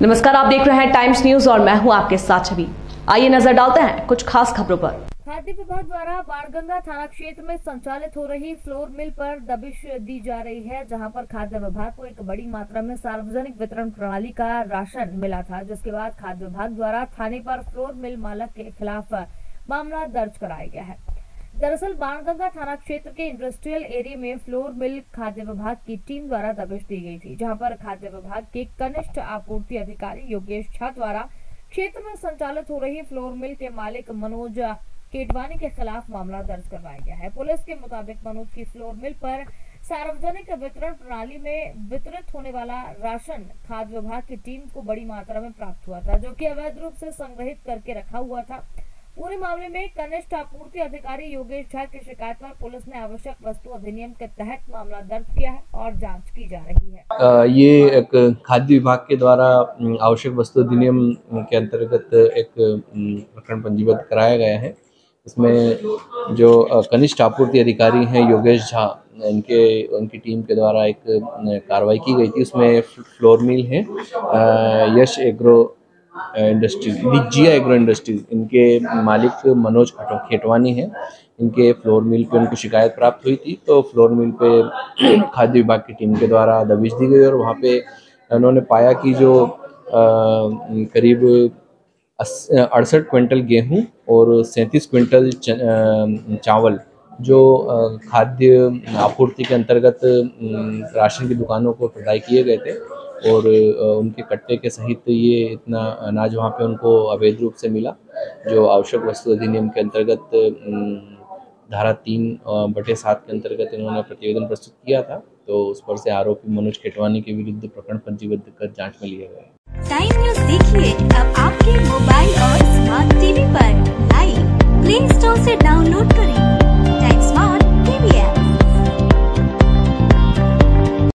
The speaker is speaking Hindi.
नमस्कार, आप देख रहे हैं टाइम्स न्यूज और मैं हूं आपके साथ छवि। आइए नजर डालते हैं कुछ खास खबरों पर। खाद्य विभाग द्वारा बाणगंगा थाना क्षेत्र में संचालित हो रही फ्लोर मिल पर दबिश दी जा रही है, जहां पर खाद्य विभाग को एक बड़ी मात्रा में सार्वजनिक वितरण प्रणाली का राशन मिला था, जिसके बाद खाद्य विभाग द्वारा थाने पर फ्लोर मिल मालक के खिलाफ मामला दर्ज कराया गया है। दरअसल बाणगंगा थाना क्षेत्र के इंडस्ट्रियल एरिया में फ्लोर मिल खाद्य विभाग की टीम द्वारा दबिश दी गई थी, जहां पर खाद्य विभाग के कनिष्ठ आपूर्ति अधिकारी योगेश झा द्वारा क्षेत्र में संचालित हो रही फ्लोर मिल के मालिक मनोज केटवानी के खिलाफ मामला दर्ज करवाया गया है। पुलिस के मुताबिक मनोज की फ्लोर मिल पर सार्वजनिक वितरण प्रणाली में वितरित होने वाला राशन खाद्य विभाग की टीम को बड़ी मात्रा में प्राप्त हुआ था, जो कि अवैध रूप से संग्रहित करके रखा हुआ था। पूरे मामले में कनिष्ठ आपूर्ति अधिकारी योगेश झा की शिकायत पर पुलिस ने आवश्यक वस्तु अधिनियम के तहत मामला दर्ज किया है और जांच की जा रही है। ये एक खाद्य विभाग के द्वारा आवश्यक वस्तु अधिनियम के अंतर्गत एक प्रकरण पंजीबद्ध कराया गया है। इसमें जो कनिष्ठ आपूर्ति अधिकारी हैं योगेश झा, उनकी टीम के द्वारा एक कार्रवाई की गई थी। उसमें फ्लोर मिल है Yash agro industries, Jiya agro industries, इनके मालिक मनोज खेटवानी हैं। इनके फ्लोर मिल पे उनको शिकायत प्राप्त हुई थी, तो फ्लोर मिल पे खाद्य विभाग की टीम के द्वारा दबिश दी गई और वहाँ पे उन्होंने पाया कि जो करीब 68 क्विंटल गेहूं और 37 क्विंटल चावल जो खाद्य आपूर्ति के अंतर्गत राशन की दुकानों को प्रदाय किए गए थे और उनके कट्टे के सहित ये इतना अनाज वहाँ पे उनको अवैध रूप से मिला, जो आवश्यक वस्तु अधिनियम के अंतर्गत धारा 3/7 के अंतर्गत इन्होंने प्रतिवेदन प्रस्तुत किया था। तो उस पर से आरोपी मनोज केटवानी के विरुद्ध प्रकरण पंजीबद्ध कर जांच में लिए गए। टाइम न्यूज देखिए अब आपके मोबाइल और स्मार्ट